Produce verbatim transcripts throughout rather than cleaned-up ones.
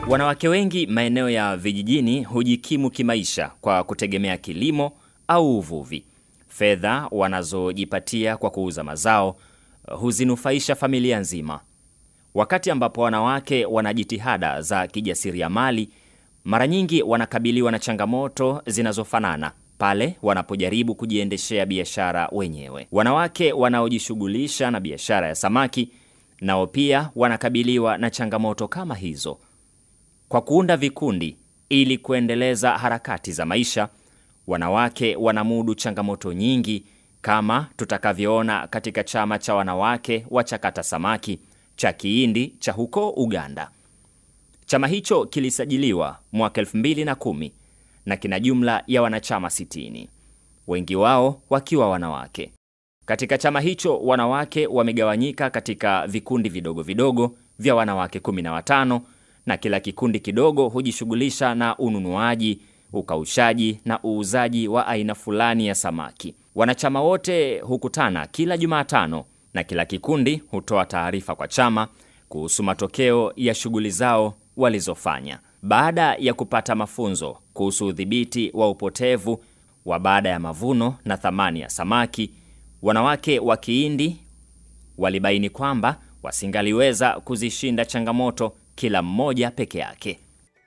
Wanawake wengi maeneo ya vijijini hujikimu kimaisha kwa kutegemea kilimo au uvuvi. Fedha wanazojipatia kwa kuuza mazao huzinufaisha familia nzima. Wakati ambapo wanawake wana jitihada za kijasiriamali, mara nyingi wanakabiliwa na changamoto zinazofanana pale wanapojaribu kujiendeshea biashara wenyewe. Wanawake wanaojishughulisha na biashara ya samaki nao pia wanakabiliwa na changamoto kama hizo. Kwa kuunda vikundi ili kuendeleza harakati za maisha, wanawake wanamudu changamoto nyingi kama tutakavyoona katika chama cha wanawake wachakata samaki cha Kiindi cha huko Uganda. Chama hicho kilisajiliwa mwaka elfu mbili na kumi na kina jumla ya wanachama sitini, wengi wao wakiwa wanawake. Katika chama hicho wanawake wamegawanyika katika vikundi vidogo vidogo vya wanawake kumi na watano, na kila kikundi kidogo hujishughulisha na ununuaji, ukaushaji na uuzaji wa aina fulani ya samaki. Wanachama wote hukutana kila Jumatano na kila kikundi hutoa taarifa kwa chama kuhusu matokeo ya shughuli zao walizofanya. Baada ya kupata mafunzo kuhusu udhibiti wa upotevu wa baada ya mavuno na thamani ya samaki, wanawake wa Kiindi walibaini kwamba wasingaliweza kuzishinda changamoto kila mmoja peke yake.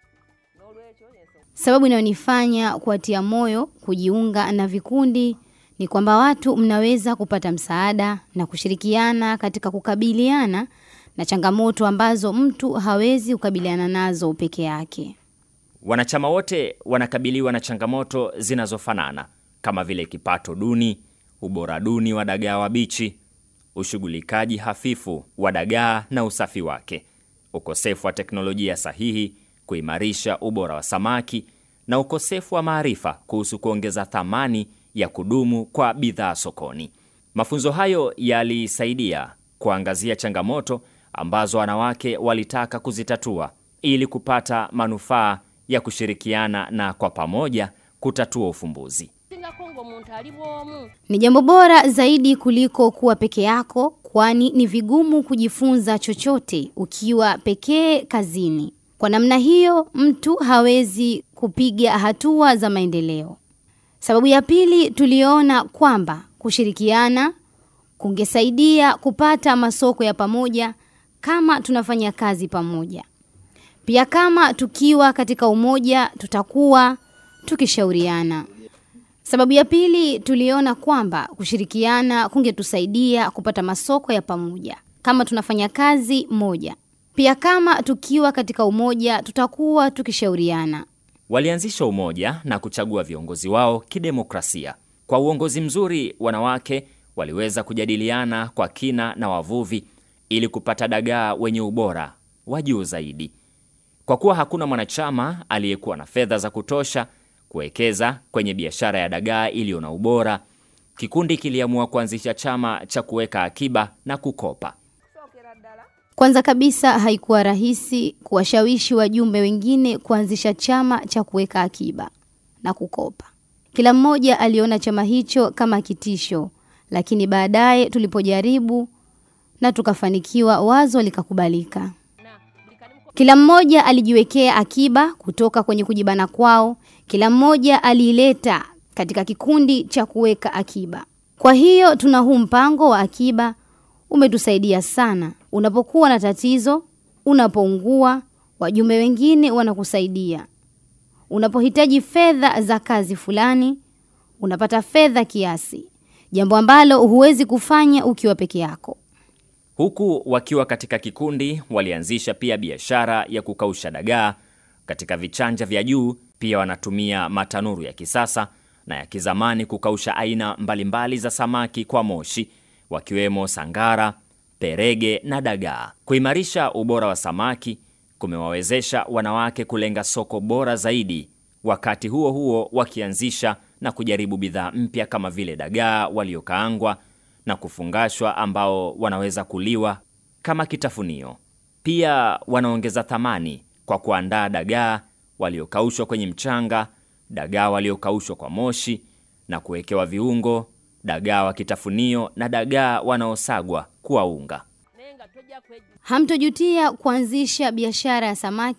Sababu inayonifanya kuatia moyo kujiunga na vikundi ni kwamba watu mnaweza kupata msaada na kushirikiana katika kukabiliana na changamoto ambazo mtu hawezi kukabiliana nazo peke yake. Wanachama wote wanakabiliwa na changamoto zinazofanana kama vile kipato duni, ubora duni wa dagaa wabichi, ushughulikaji hafifu wa dagaa na usafi wake, ukosefu wa teknolojia sahihi kuimarisha ubora wa samaki, na ukosefu wa maarifa kuhusu kuongeza thamani ya kudumu kwa bidhaa sokoni. Mafunzo hayo yalisaidia kuangazia changamoto ambazo wanawake walitaka kuzitatua ili kupata manufaa ya kushirikiana na kwa pamoja kutatua ufumbuzi. Ni jambo bora zaidi kuliko kuwa peke yako, kwani ni vigumu kujifunza chochote ukiwa pekee kazini. Kwa namna hiyo, mtu hawezi kupiga hatua za maendeleo. Sababu ya pili, tuliona kwamba kushirikiana kungesaidia kupata masoko ya pamoja kama tunafanya kazi pamoja. Pia kama tukiwa katika umoja tutakuwa tukishauriana. Sababu ya pili, tuliona kwamba kushirikiana kungetusaidia kupata masoko ya pamoja kama tunafanya kazi moja. Pia kama tukiwa katika umoja tutakuwa tukishauriana. Walianzisha umoja na kuchagua viongozi wao kidemokrasia. Kwa uongozi mzuri, wanawake waliweza kujadiliana kwa kina na wavuvi ili kupata dagaa wenye ubora wa juu zaidi. Kwa kuwa hakuna mwanachama aliyekuwa na fedha za kutosha kuwekeza kwenye biashara ya dagaa iliyo na ubora, kikundi kiliamua kuanzisha chama cha kuweka akiba na kukopa. Kwanza kabisa, haikuwa rahisi kuwashawishi wajumbe wengine kuanzisha chama cha kuweka akiba na kukopa. Kila mmoja aliona chama hicho kama kitisho, lakini baadaye tulipojaribu na tukafanikiwa, wazo likakubalika. Kila mmoja alijiwekea akiba kutoka kwenye kujibana kwao. Kila mmoja aliileta katika kikundi cha kuweka akiba. Kwa hiyo tuna huu mpango wa akiba, umetusaidia sana. Unapokuwa na tatizo, unapoungua, wajumbe wengine wanakusaidia. Unapohitaji fedha za kazi fulani, unapata fedha kiasi, jambo ambalo huwezi kufanya ukiwa peke yako. Huku wakiwa katika kikundi, walianzisha pia biashara ya kukausha dagaa katika vichanja vya juu. Pia wanatumia matanuru ya kisasa na ya kizamani kukausha aina mbalimbali za samaki kwa moshi, wakiwemo sangara, perege na dagaa. Kuimarisha ubora wa samaki kumewawezesha wanawake kulenga soko bora zaidi, wakati huo huo wakianzisha na kujaribu bidhaa mpya kama vile dagaa waliokaangwa na kufungashwa ambao wanaweza kuliwa kama kitafunio. Pia wanaongeza thamani kwa kuandaa dagaa waliokaushwa kwenye mchanga, dagaa waliokaushwa kwa moshi na kuwekewa viungo, dagaa wa kitafunio na dagaa wanaosagwa kuwa unga. Hamtojutia kuanzisha biashara ya samaki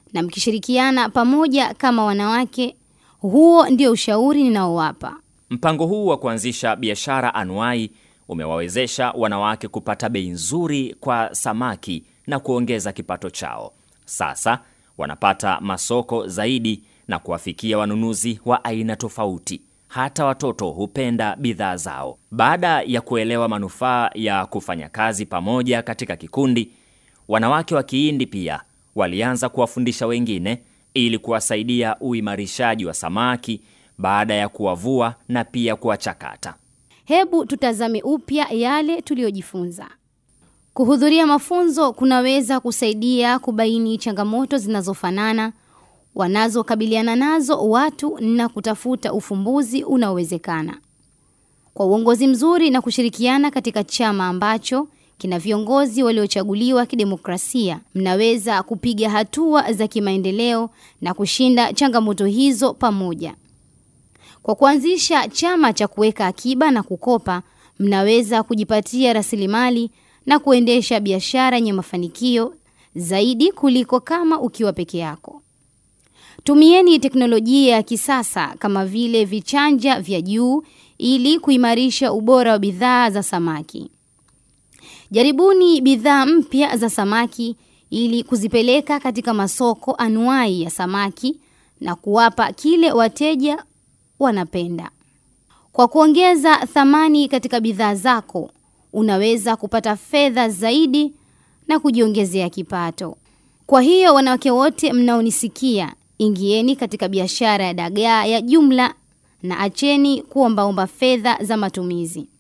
na mkishirikiana pamoja kama wanawake. Huo ndio ushauri ninaowapa. Mpango huu wa kuanzisha biashara anuai umewawezesha wanawake kupata bei nzuri kwa samaki na kuongeza kipato chao. Sasa wanapata masoko zaidi na kuwafikia wanunuzi wa aina tofauti. Hata watoto hupenda bidhaa zao. Baada ya kuelewa manufaa ya kufanya kazi pamoja katika kikundi, wanawake wa Kihindi pia walianza kuwafundisha wengine ili kuwasaidia uimarishaji wa samaki baada ya kuwavua na pia kuwachakata. Hebu tutazame upya yale tuliyojifunza. Kuhudhuria mafunzo kunaweza kusaidia kubaini changamoto zinazofanana wanazokabiliana nazo watu na kutafuta ufumbuzi unaowezekana. Kwa uongozi mzuri na kushirikiana katika chama ambacho kina viongozi waliochaguliwa kidemokrasia, mnaweza kupiga hatua za kimaendeleo na kushinda changamoto hizo pamoja. Kwa kuanzisha chama cha kuweka akiba na kukopa, mnaweza kujipatia rasilimali na kuendesha biashara yenye mafanikio zaidi kuliko kama ukiwa peke yako. Tumieni teknolojia ya kisasa kama vile vichanja vya juu ili kuimarisha ubora wa bidhaa za samaki. Jaribuni bidhaa mpya za samaki ili kuzipeleka katika masoko anuai ya samaki na kuwapa kile wateja wanapenda. Kwa kuongeza thamani katika bidhaa zako, unaweza kupata fedha zaidi na kujiongezea kipato. Kwa hiyo wanawake wote mnaonisikia, ingieni katika biashara ya dagaa ya jumla na acheni kuombaomba fedha za matumizi.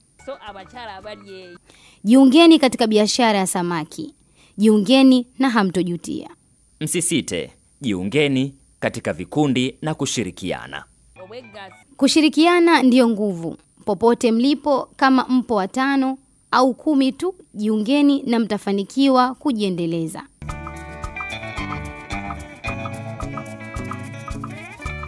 Jiungeni katika biashara ya samaki. Jiungeni na hamtojutia. Msisite, jiungeni katika vikundi na kushirikiana. Kushirikiana ndiyo nguvu. Popote mlipo, kama mpo watano au kumi tu, jiungeni na mtafanikiwa kujiendeleza.